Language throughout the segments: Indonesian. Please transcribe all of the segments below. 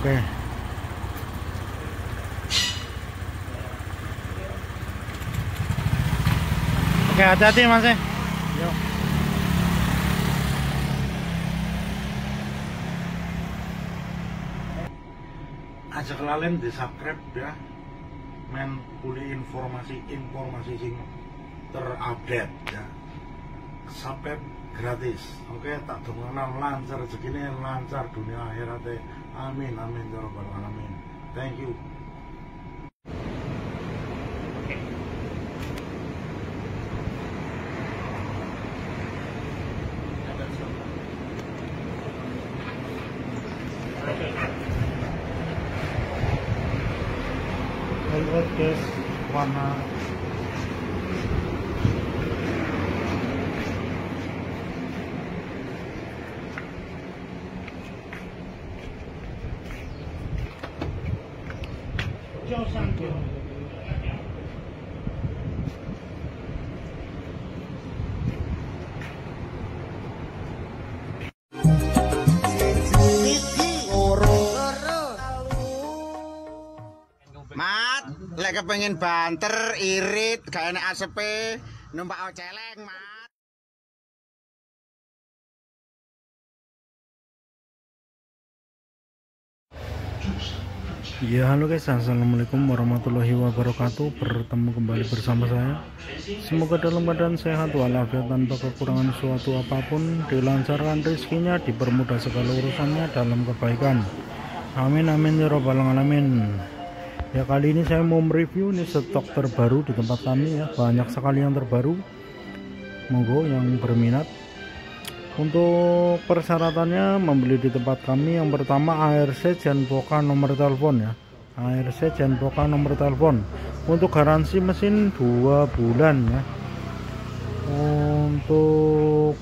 Oke. Oke, hati-hati Mas. Yuk. Aja kelalen di subscribe ya. Men kuli informasi sing terupdate ya. Subscribe gratis. Oke, tak dongakno lancar rezekine, lancar dunia akhiratnya. Amin amin ya rabbal alamin. Thank you. Lihat guys, warna Mat, lek kepengin banter, irit, gak enak asepe, numpak celeng, Mat. Ya halo guys, assalamualaikum warahmatullahi wabarakatuh. Bertemu kembali bersama saya. Semoga dalam keadaan sehat walafiat tanpa kekurangan suatu apapun, dilancarkan rezekinya, dipermudah segala urusannya dalam kebaikan. Amin amin ya rabbal alamin. Ya kali ini saya mau mereview nih stok terbaru di tempat kami ya, banyak sekali yang terbaru. Monggo yang berminat. Untuk persyaratannya membeli di tempat kami, yang pertama ARC jangan buka nomor telepon ya. ARC jangan buka nomor telepon. Untuk garansi mesin 2 bulan ya. Untuk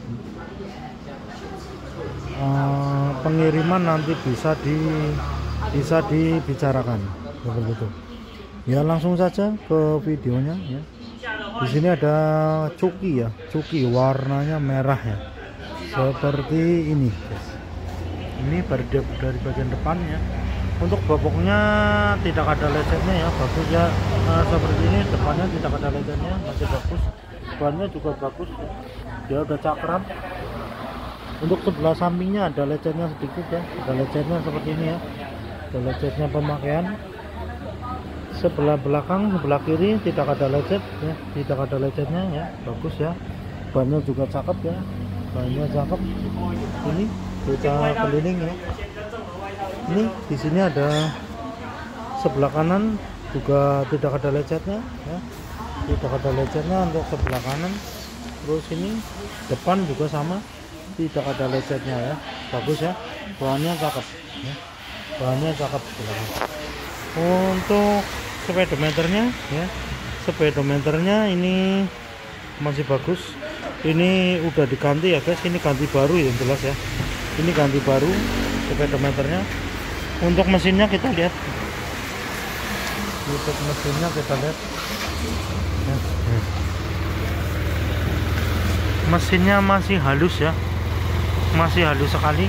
pengiriman nanti bisa dibicarakan seperti itu. Ya langsung saja ke videonya ya. Di sini ada cuki ya, cuki warnanya merah ya. Seperti ini guys. Ini dari bagian depan ya. Untuk boboknya tidak ada lecetnya ya, bagus ya. Seperti ini, depannya tidak ada lecetnya, masih bagus. Bannya juga bagus ya. Dia udah cakram. Untuk sebelah sampingnya ada lecetnya sedikit ya, ada lecetnya seperti ini ya. Ada lecetnya pemakaian. Sebelah belakang, sebelah kiri tidak ada lecet ya, tidak ada lecetnya ya, bagus ya. Bannya juga cakep ya. Bannya cakep. Ini kita keliling ya. Ini di sini ada sebelah kanan juga tidak ada lecetnya ya. Tidak ada lecetnya untuk sebelah kanan. Terus ini depan juga sama, tidak ada lecetnya ya. Bagus ya. Bahannya cakep ya. Bahannya cakep. Untuk speedometernya ya. Speedometernya ini masih bagus. Ini udah diganti ya guys, ini ganti baru ya jelas ya. Ini ganti baru speedometernya. Untuk mesinnya kita lihat. Untuk mesinnya kita lihat. Mesinnya masih halus ya. Masih halus sekali.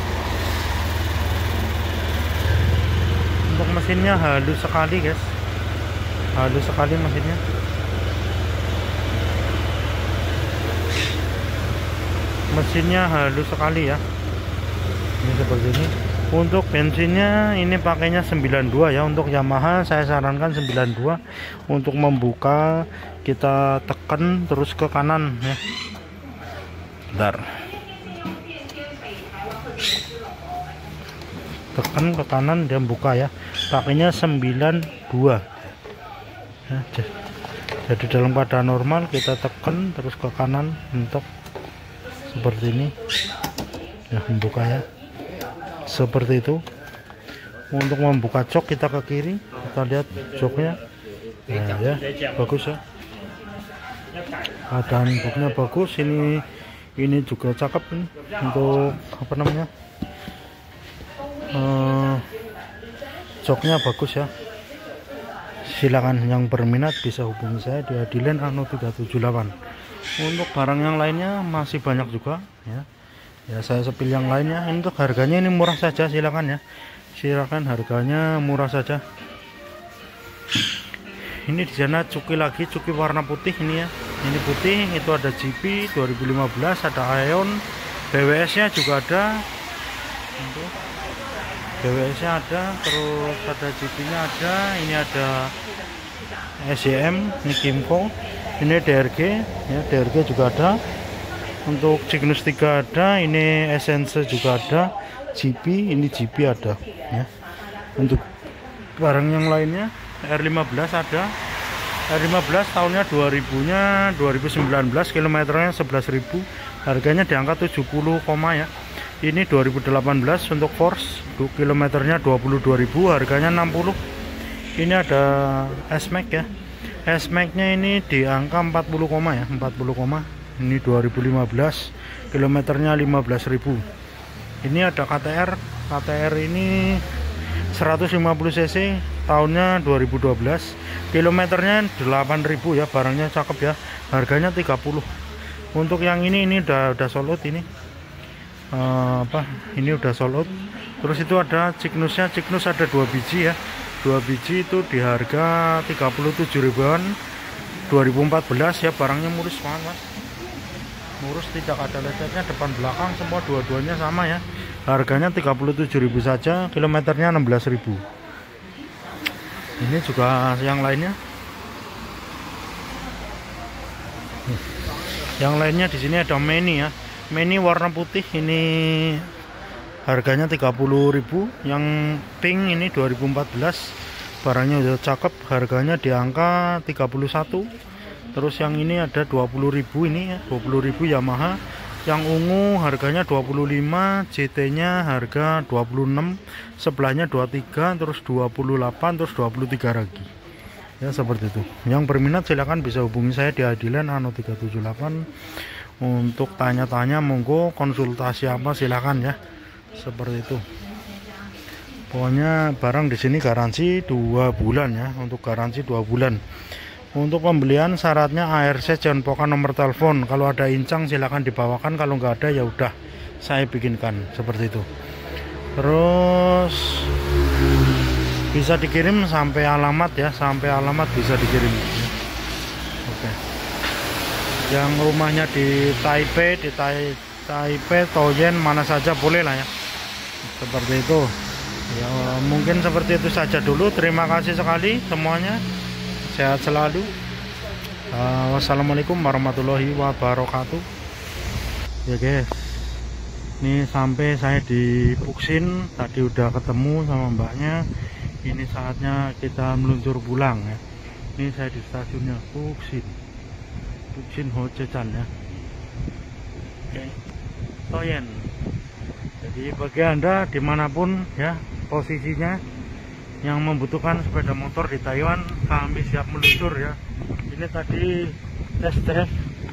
Untuk mesinnya halus sekali guys. Halus sekali mesinnya. Mesinnya halus sekali ya. Ini seperti ini. Untuk bensinnya ini pakainya 92 ya. Untuk Yamaha saya sarankan 92. Untuk membuka kita tekan terus ke kanan ya. Bentar. Tekan ke kanan dia buka ya. Pakainya 92 ya. Jadi dalam keadaan normal kita tekan terus ke kanan untuk seperti ini ya, membuka ya seperti itu. Untuk membuka jok kita ke kiri, kita lihat joknya nah, ya bagus ya, keadaan joknya bagus. Ini juga cakep nih. Untuk apa namanya, joknya bagus ya. Silakan yang berminat bisa hubungi saya di Adilen Ano 378. Untuk barang yang lainnya masih banyak juga ya. Ya saya sepil yang lainnya. Untuk harganya ini murah saja, silakan ya. silakan, harganya murah saja. Ini di sana cuki lagi, cuki warna putih ini ya. Ini putih, itu ada GP 2015, ada Aeon, BWS nya juga ada. BWS nya ada, terus ada GP nya ada, ini ada SEM, ini Kimco, ini DRG ya, DRG juga ada. Untuk Cygnus 3 ada, ini Essence juga ada, GP, ini GP ada ya. Untuk barang yang lainnya R15 ada, R15 tahunnya 2000 nya 2019, kilometernya 11.000, harganya di angka 70, ya. Ini 2018 untuk Force, kilometernya 22.000, harganya 60. Ini ada S-Max ya, S-Max nya ini di angka 40, ya, 40, ini 2015, kilometernya 15.000. Ini ada KTR, KTR ini 150 cc, tahunnya 2012, kilometernya 8.000 ya, barangnya cakep ya, harganya 30. Untuk yang ini udah sold out ini. Ini udah sold out. Terus itu ada Cygnusnya, Cygnus ada 2 biji ya. 2 biji itu di harga 37 ribuan 2014 ya, barangnya mulus banget Mas. Murus, tidak ada lecetnya, depan belakang semua, dua-duanya sama ya. Harganya 37.000 saja, kilometernya 16.000. Ini juga yang lainnya. Yang lainnya di sini ada Mini ya. Mini warna putih ini harganya 30.000. Yang pink ini 2014. Barangnya udah cakep, harganya di angka 31. Terus yang ini ada 20.000 ini ya, 20.000 Yamaha. Yang ungu harganya 25, GT nya harga 26, sebelahnya 23, terus 28, terus 23 lagi ya, seperti itu. Yang berminat silahkan bisa hubungi saya di Adilan Ano 378 untuk tanya-tanya, monggo konsultasi apa silahkan ya, seperti itu. Pokoknya barang di sini garansi 2 bulan ya, untuk garansi 2 bulan. Untuk pembelian syaratnya ARC, jangan lupa nomor telepon. Kalau ada incang silahkan dibawakan, kalau nggak ada ya udah saya bikinkan, seperti itu. Terus bisa dikirim sampai alamat ya, sampai alamat bisa dikirim. Oke. Yang rumahnya di Taipei, Taipei, Taoyuan, mana saja boleh lah ya, seperti itu. Ya mungkin seperti itu saja dulu. Terima kasih sekali semuanya. Sehat selalu. Wassalamualaikum warahmatullahi wabarakatuh. Ya guys, ini sampai saya di Puksin. Tadi udah ketemu sama mbaknya. Ini saatnya kita meluncur pulang ya. Ini saya di stasiunnya Puksin, Puksin Hojejan ya. Oke, Toyen. Jadi bagi anda dimanapun ya posisinya yang membutuhkan sepeda motor di Taiwan, kami siap meluncur ya. Ini tadi test drive.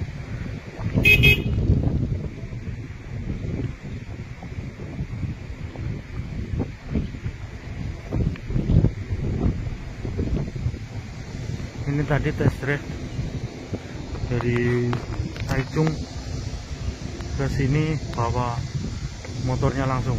Ini tadi test drive dari Taichung ke sini, bawa motornya langsung.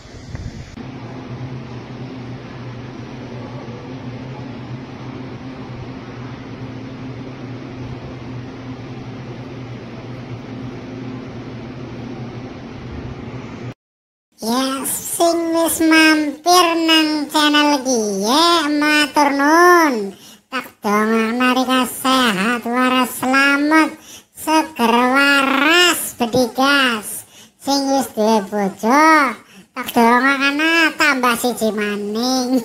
Ya, sing wis mampir nang channel iki ya, matur nuwun. Tak dongeng narika sehat waras selamat, seger waras bedigas. Sing wis duwe bojo, tak dongeng ana tambah siji maning.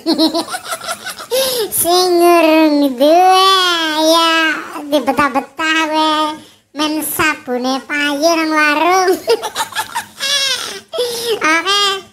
Sing urung duwe ya dibetah-betah we men sabune payu nang warung. Oke,